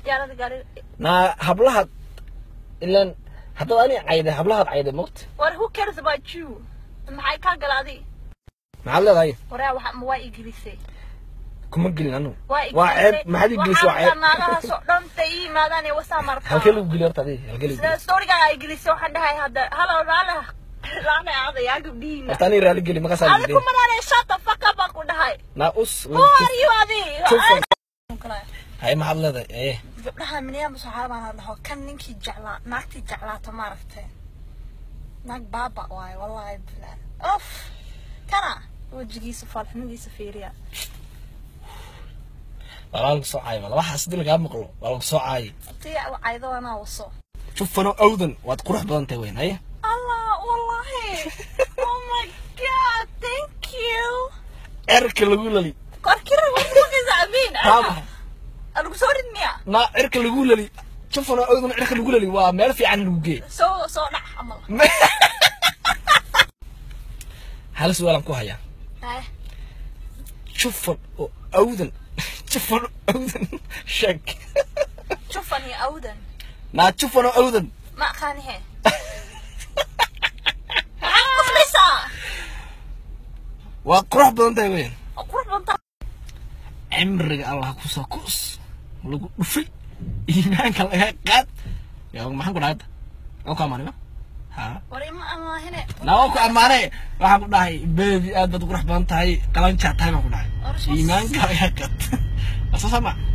يا رد قال نا هبلها إلا حتى أنا عايدة هبلها عايدة موت or who cares about you maxay ka galaadi معلّة هاي waraa waxa ma waa iglisay كم قلنا إنه waa وعيب ما حد يجلس وعيب naagaha soo dhantay maadaan ee wasa markaa halkee lagu geliyo tadi halkee lagu sida storyga ay gelisay waxaan dhahay hadda halo laana aadaya gabdhiina tani raali geli ma ka saar adigu madaanay shut the fuck up ku dhahay na us who are you adi hay ma hadlada gabdhaha miniyam saxaabana dhaho kan ninkii jeclaa naagtii jeclaata ma aragtay naag baaba waay wallahi bilaa of kana wajigiisa falxinidiisa fiiriya والله صعاي والله واحد صدق لك مقلو والله صعاي طيع وعيدو انا وصو شوف انا اودن وتقرح بدنت وين هي الله والله oh my god thank you ارك لغول لي كركر وقت زعبين انا قصوري ميا ما ارك لغول لي شوف انا اودن ارك لغول لي وا ميل في عن لوجي سو دح عمل هل سؤال كو هيا شوف اودن شوف اودن شك شوفني اودن ما تشوف انا اودن ما خاني هي مخلصة وقرح بدنت وين قرب انت عمرك الله كوس لو دفي ايمانك لا قاد يا ما حنقول هذا او كمان ها وري ما انا هنا لا ku amaanay waxaan ku dhahay baby aad bad qurux badan tahay qalan jaatay baan ku dhahay iimaanka ayaa qad asasama